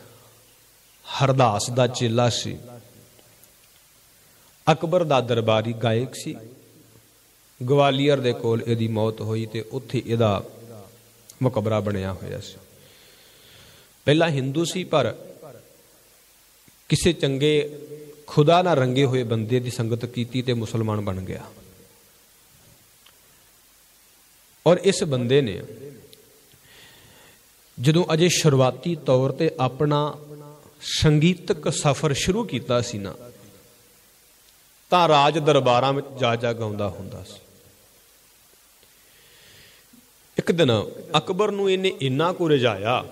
ਹਰਦਾਸ ਦਾ ਚੇਲਾ ਸੀ, ਅਕਬਰ ਦਾ ਦਰਬਾਰੀ ਗਾਇਕ ਸੀ। ਗਵਾਲੀਅਰ ਦੇ ਕੋਲ ਇਹਦੀ ਮੌਤ ਹੋਈ ਤੇ ਉੱਥੇ ਇਹਦਾ ਮਕਬਰਾ ਬਣਿਆ ਹੋਇਆ ਸੀ। ਪਹਿਲਾਂ ਹਿੰਦੂ ਸੀ, ਪਰ ਕਿਸੇ ਚੰਗੇ ਖੁਦਾ ਨਾਲ ਰੰਗੇ ਹੋਏ ਬੰਦੇ ਦੀ ਸੰਗਤ ਕੀਤੀ ਤੇ ਮੁਸਲਮਾਨ ਬਣ ਗਿਆ। ਔਰ ਇਸ ਬੰਦੇ ਨੇ ਜਦੋਂ ਅਜੇ ਸ਼ੁਰੂਆਤੀ ਤੌਰ ਤੇ ਆਪਣਾ ਸੰਗੀਤਕ ਸਫ਼ਰ ਸ਼ੁਰੂ ਕੀਤਾ ਸੀ ਨਾ, ਤਾਂ ਰਾਜ ਦਰਬਾਰਾਂ ਵਿੱਚ ਜਾ ਜਾ ਗਾਉਂਦਾ ਹੁੰਦਾ ਸੀ। ਇੱਕ ਦਿਨ ਅਕਬਰ ਨੂੰ ਇਹਨੇ ਇੰਨਾ ਕੁ ਰਜਾਇਆ।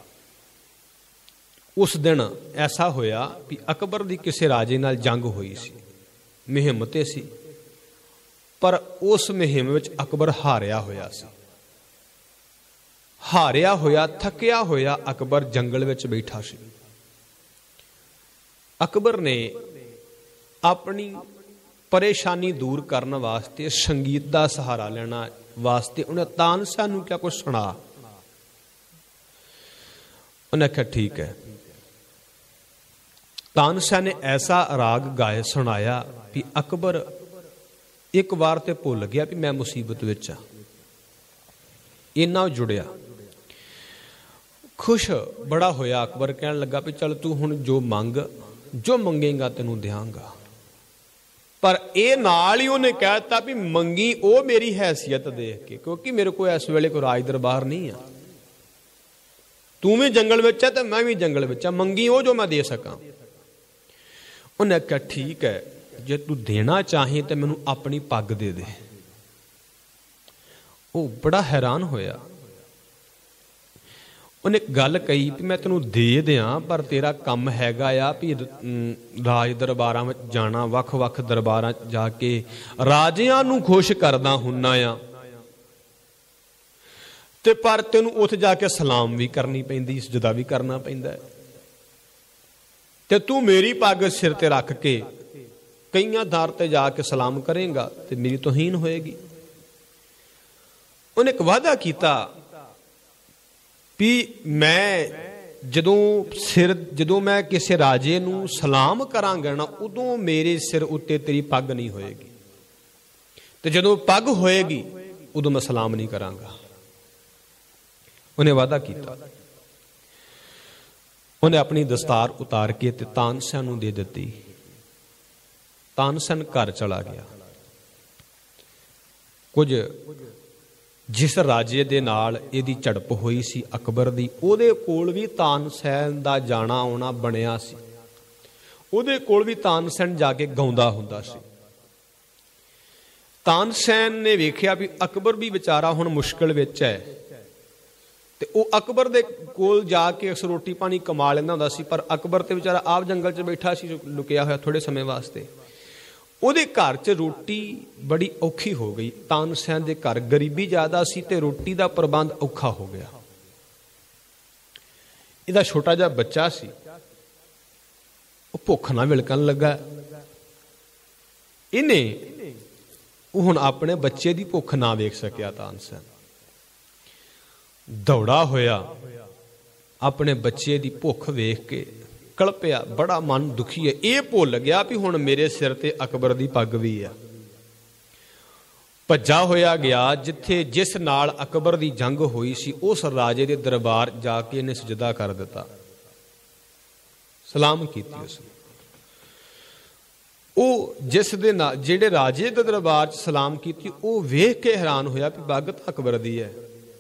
ਉਸ ਦਿਨ ਐਸਾ ਹੋਇਆ ਵੀ ਅਕਬਰ ਦੀ ਕਿਸੇ ਰਾਜੇ ਨਾਲ ਜੰਗ ਹੋਈ ਸੀ, ਮੁਹਿੰਮ ਤੇ ਸੀ, ਪਰ ਉਸ ਮੁਹਿੰਮ ਵਿੱਚ ਅਕਬਰ ਹਾਰਿਆ ਹੋਇਆ ਸੀ। ਹਾਰਿਆ ਹੋਇਆ ਥੱਕਿਆ ਹੋਇਆ ਅਕਬਰ ਜੰਗਲ ਵਿੱਚ ਬੈਠਾ ਸੀ। ਅਕਬਰ ਨੇ ਆਪਣੀ ਪਰੇਸ਼ਾਨੀ ਦੂਰ ਕਰਨ ਵਾਸਤੇ ਸੰਗੀਤ ਦਾ ਸਹਾਰਾ ਲੈਣਾ ਵਾਸਤੇ ਉਹਨੇ ਤਾਨਸੈਨ ਨੂੰ ਕਿਹਾ ਕੁਝ ਸੁਣਾ। ਉਹਨੇ ਕਿਹਾ ਠੀਕ ਹੈ। ਤਾਨਸੈਨ ਨੇ ਐਸਾ ਰਾਗ ਗਾਏ ਸੁਣਾਇਆ ਵੀ ਅਕਬਰ ਇੱਕ ਵਾਰ ਤੇ ਭੁੱਲ ਗਿਆ ਵੀ ਮੈਂ ਮੁਸੀਬਤ ਵਿੱਚ ਆ। ਇੰਨਾ ਜੁੜਿਆ, ਖੁਸ਼ ਬੜਾ ਹੋਇਆ। ਅਕਬਰ ਕਹਿਣ ਲੱਗਾ ਵੀ ਚੱਲ ਤੂੰ ਹੁਣ ਜੋ ਮੰਗ, ਜੋ ਮੰਗੇਗਾ ਤੈਨੂੰ ਦਿਆਂਗਾ। ਪਰ ਇਹ ਨਾਲ ਹੀ ਉਹਨੇ ਕਹਿ ਦਿੱਤਾ ਵੀ ਮੰਗੀ ਉਹ ਮੇਰੀ ਹੈਸੀਅਤ ਦੇਖ ਕੇ, ਕਿਉਂਕਿ ਮੇਰੇ ਕੋਲ ਇਸ ਵੇਲੇ ਕੋਈ ਰਾਜ ਦਰਬਾਰ ਨਹੀਂ ਆ। तू भी जंगल विच है तो मैं भी जंगल विच, मंगी वो जो मैं दे सकां। उन्हें आख्या ठीक है, जे तू देना चाहे तो मैनू अपनी पग दे दे। वो बड़ा हैरान होया। उन्हें गल कही कि मैं तेनू दे दियां, पर तेरा काम हैगा आ भी राज दरबारां विच जाना, वख वख दरबारां जाके राजियां नू खुश करदा हुन्ना आ, ते पर तेनू उत्थे जाके सलाम भी करनी पैंदी, सजदा भी करना पैंदा है, ते तू मेरी पग सिर ते रख के कईयां दार ते जाके सलाम करेगा ते मेरी तौहीन होएगी। उन्हें एक वादा किया भी मैं जदों सिर जदों मैं किसी राजे नू सलाम करांगा ना, उदों मेरे सिर उत्ते तेरी पग नहीं होएगी, ते जदों पग होएगी उदों मैं सलाम नहीं करांगा। उन्हें वादा किया। उन्हें अपनी दस्तार उतार के ते तानसेन नू दे दिती। तानसेन घर चला गया। कुछ जिस राजे दे नाल इहदी झड़प होई सी अकबर दी, उहदे कोल भी तानसेन दा जाना आउणा बणिया सी। उहदे कोल भी तानसेन जाके गाउंदा हुंदा सी। तानसेन ने वेखिया भी अकबर भी विचारा हुण मुश्किल विच है, ते वो अकबर दे कोल जाके अक्सर रोटी पानी कमा लैंदा हुंदा सी, पर अकबर ते विचारा आप जंगल च बैठा सी लुकिया होया थोड़े समय वास्ते। ਉਹਦੇ घर च रोटी बड़ी औखी हो गई। तानसेन दे घर गरीबी ज्यादा सी ते रोटी का प्रबंध औखा हो गया। इहदा छोटा जिहा बच्चा सी, वो भुख ना विलकन लगा। इन्हें हुण अपने बच्चे की भुख ना वेख सकिया। तानसेन दौड़ा होया, अपने बच्चे की भुख वेख के कलपिया, बड़ा मन दुखी है। ये भुल गया भी हुण मेरे सिर ते अकबर दी पग भी है। भज्जा होया गया जिथे जिस नाल अकबर दी जंग होई सी, उस राजे दे दरबार जाके इन्हें सजदा कर दिता, सलाम कीती उसने। ਉਹ जिस दे नाल जेड़े राजे दे दरबार च सलाम कीती, ਉਹ वेख के हैरान होया भी पग तां अकबर दी है,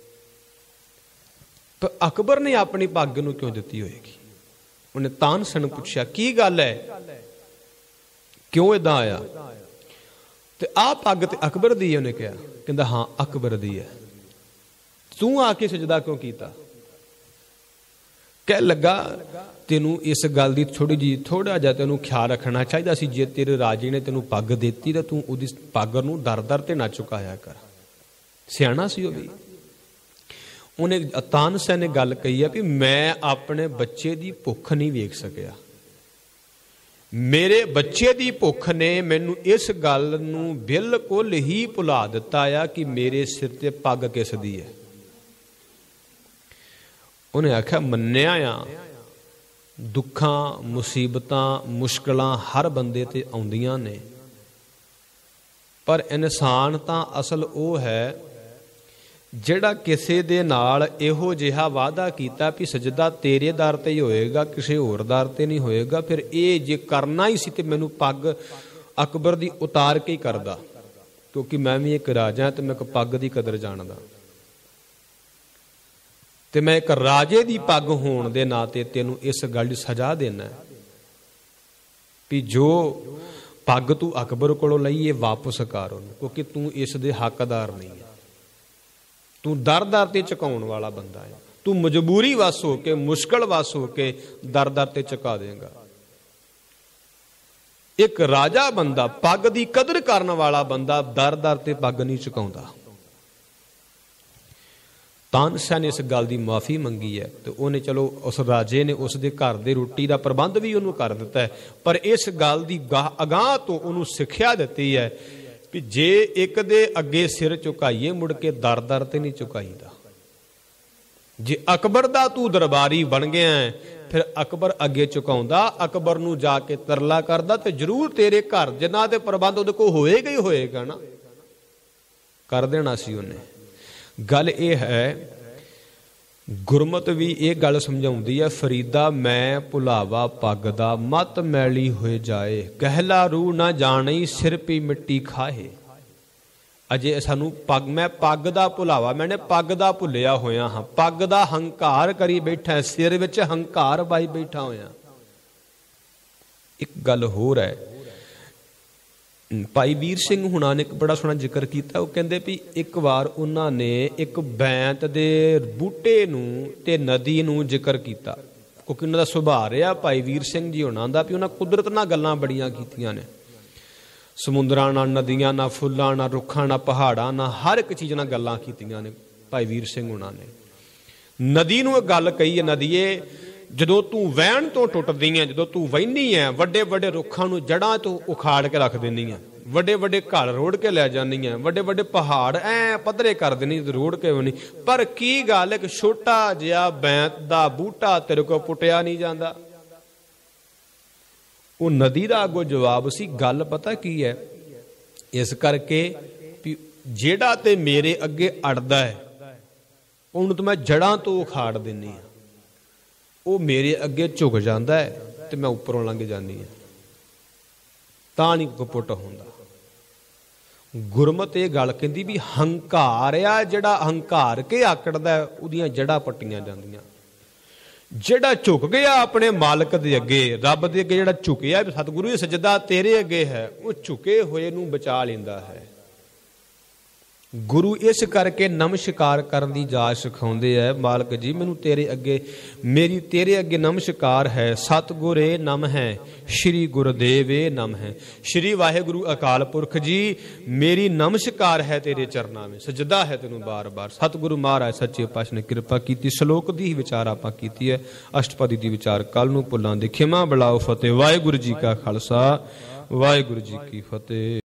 पर अकबर ने अपनी पग नूं क्यों दित्ती होएगी। उन्हें तानसेन पूछा की गल है, क्यों इदा आया, ते आ पग ते अकबर दी है। उन्हें कहा, कहंदा हाँ अकबर दी है। तू आके सजदा क्यों कीता। कह लगा तेनू इस गल दी थोड़ी जी थोड़ा जिहा तेनू ख्याल रखना चाहिए सी। जे तेरे राजे ने तेनू पग देती तो तू उहदी पग नूं दर दर ते ना चुकाया कर। सियाणा सी ओह भी। उन्हें तानसेन ने गल कही है भी मैं अपने बच्चे की भुख नहीं वेख सकिया। मेरे बच्चे की भुख ने मैनू इस गल नूं बिल्कुल ही भुला दिता है कि मेरे सिर ते पग किस दी है। उन्हें आख्या मन्निया आ, दुखां मुसीबतां मुश्किलां हर बंदे ते आउंदियां ने, पर इंसान तां असल वो है जिहड़ा किसी दे नाल इहो जिहा वादा कीता भी सजदा तेरे दर ते ही होएगा, किसी होर दर ते नहीं होएगा। फिर ये जे करना ही सी ते मैनू पग अकबर दी उतार के ही करदा, क्योंकि मैं भी एक राजा ते मैं एक पग दी कदर जानदा, ते मैं एक राजे दी पग होण दे नाते तेनू इस गल दी सजा देना भी जो पग तू अकबर कोलों लई वापस कर उहनूं, क्योंकि तू इस दे हकदार नहीं है। तू दर दर ते चुकाउण वाला बंदा है। तू मजबूरी वस होके मुश्किल वस होके दर दर ते चुका देगा। एक राजा बंदा पग दी कदर करने वाला बंदा दर दर ते पग नहीं चुकाउंदा। तानसेन ने इस गल की माफ़ी मंगी है, तो उन्हें चलो उस राजे ने उस दे घर दे रोटी का प्रबंध भी उन्होंने कर दिता है, पर इस गल की अगाह तो उन्होंने सिक्ख्या दी है कि जे एक दे अगे सिर झुकाईए मुड़ के दर दर ते नहीं झुकाईदा। जे अकबर दा तू दरबारी बन गया है, फिर अकबर अगे झुकाउंदा, अकबर नू जाके तरला करदा, तो जरूर तेरे घर जिन्हां दे प्रबंध उहदे कोल होएगा ही होएगा ना, कर देना सी उन्हें। गल यह है, गुरमत भी ये गल समझाउंदी है, फरीदा मैं भुलावा पग दा मत मैली होए जाए, कहला रू ना जाने सिर पी मिट्टी खाए। अजे सानू पग मैं पग दा भुलावा मैंने पग दा भुलिया होया हाँ पग दा हंकार करी बैठा सिर विच हंकार पाई बैठा होया। एक गल होर है भाई वीर सिंह हुणा ने एक बड़ा सोहना जिक्र किया। वो कहंदे भी एक बार उन्होंने एक बैंत दे बूटे नूं ते नदी नूं जिक्र किया क्योंकि उन्होंने सुभाव रहा भाई वीर सिंह जी हुणा दा भी उन्होंने कुदरत नाल गल्लां बड़ियां कीतियां ने समुद्रां नाल नदियां नाल फुल्लां नाल रुखां नाल पहाड़ां नाल हर एक चीज़ नाल गल्लां कीतियां ने भाई वीर सिंह हुणा ने। नदी नूं एक गल कही है नदीए जदों तू वहण तो टुटदी है जदों तू वहनी है वड्डे वड्डे रुखां नूं जड़ां तो उखाड़ के रख देनी है वड्डे वड्डे घर रोड़ के लै जानी है वड्डे वड्डे पहाड़ ऐ पद्धरे कर देनी रोड़ के भी नहीं पर की गल एक छोटा जिहा बैंत दा बूटा तेरे को पुटिया नहीं जाता। वो नदी का अगों जवाब सी गल पता की है इस करके भी जेड़ा ते मेरे अगे अड़दा है उन्होंने तो मैं जड़ां तो उखाड़ देनी है वो मेरे अगे झुक जाता है तो मैं उपरों लंघ जानी है तां नहीं कोई पुट होंदा। गुरमत ये गल कहती भी हंकार आ जिहड़ा हंकार के आकड़दा उहदियां जड़ां पट्टियां जांदियां जिहड़ा झुक गया अपने मालक दे अगे रब दे अगे जिहड़ा झुकिया सतगुरु सजदा तेरे अगे है वो झुके हुए नूं बचा लैंदा है। गुरु इस करके नमस्कार करन दी जाच सिखाउंदे है मालक जी मैनू तेरे अगे मेरी तेरे अगे नमस्कार है सतगुर ए नम है श्री गुरुदेव ए नम है श्री वाहिगुरु अकाल पुरख जी मेरी नमस्कार है तेरे चरना में सजदा है तेनू बार बार। सतगुरु महाराज सच्चे पातशाह ने कृपा की श्लोक दी विचार आपां कीती है अष्टपदी दी विचार कल नूं भुलां दी खिमा बुलाओ फतेह। वाहिगुरु जी का खालसा वाहिगुरु जी की फतेह।